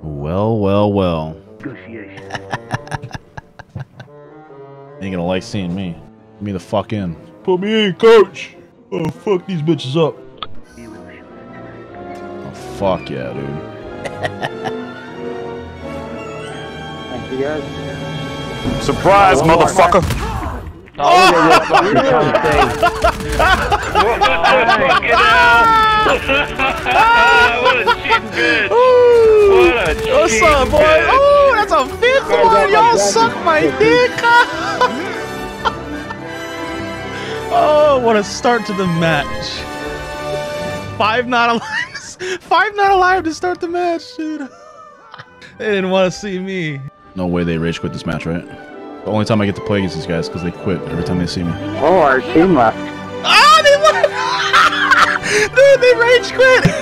Well, well, well. Ain't gonna like seeing me. Put me the fuck in. Put me in, coach! Oh, fuck these bitches up. Oh, fuck yeah, dude. Thank you, guys. Surprise, motherfucker! Oh! What a cheap bitch! What a cheap What's up, boy? bitch. Oh, that's a fifth one! Y'all suck my dick! Oh, what a start to the match. Five not alive to start the match, dude. They didn't want to see me. No way they rage quit this match, right? The only time I get to play against these guys because they quit every time they see me. Oh, our team left. Ah, they left! Dude, they rage quit!